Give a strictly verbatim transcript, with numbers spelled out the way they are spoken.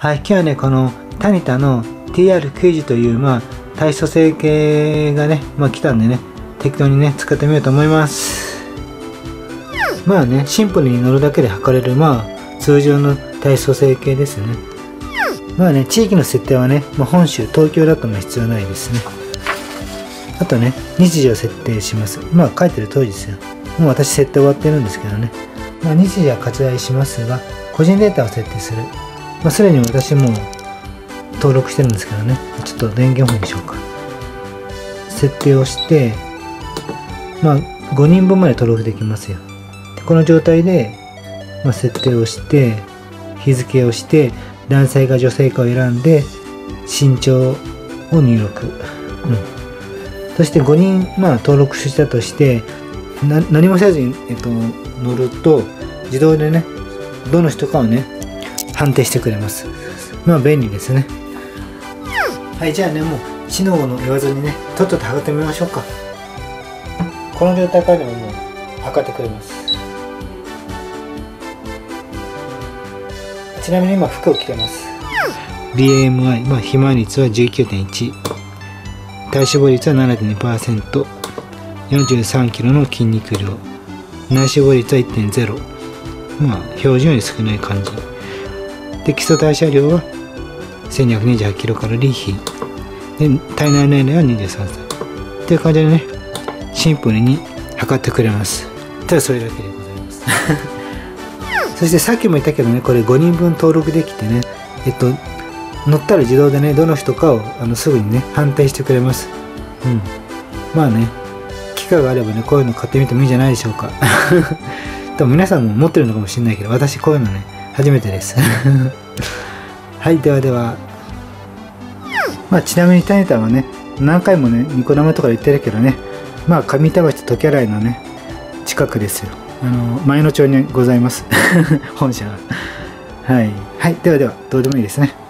はい、今日はね、このタニタの ティーアールきゅうじゅう という、まあ、体組成計がね、まあ来たんでね、適当にね、使ってみようと思います。まあね、シンプルに乗るだけで測れる、まあ、通常の体組成計ですね。まあね、地域の設定はね、まあ、本州、東京だとも必要ないですね。あとね、日時を設定します。まあ、書いてる通りですよ。もう私設定終わってるんですけどね。まあ、日時は割愛しますが、個人データを設定する。まあ、すでに私も登録してるんですけどね。ちょっと電源オフにしようか。設定をして、まあ、ごにんぶんまで登録できますよ。でこの状態で、まあ、設定をして、日付をして、男性か女性かを選んで、身長を入力。うん。そしてごにん、まあ、登録したとして、な何もせずに、えっと、乗ると、自動でね、どの人かをね、判定してくれます。まあ便利ですね。はい、じゃあね、もう知能の言わずにね、とっとと測ってみましょうか。この状態からでももう測ってくれます。ちなみに今服を着てます。ビーエムアイ、まあ肥満率は じゅうきゅうてんいち、体脂肪率は ななてんにパーセント、よんじゅうさんキロの筋肉量、内脂肪率は いってんゼロ、まあ標準より少ない感じで、基礎代謝量はせんにひゃくにじゅうはちキロカロリー比で、体内年齢はにじゅうさんさいっていう感じでね、シンプルに測ってくれます。ただそれだけでございますそしてさっきも言ったけどね、これごにんぶん登録できてね、えっと乗ったら自動でね、どの人かをあのすぐにね判定してくれます。うん、まあね、機会があればね、こういうの買ってみてもいいんじゃないでしょうか多分皆さんも持ってるのかもしれないけど、私こういうのね初めてですはい、ではでは、まあちなみにタニタはね、何回もねニコ生とかで言ってるけどね、まあ上板橋と時洗いのね近くですよ。あの前の町にございます本社が。はいはい、ではでは、どうでもいいですね。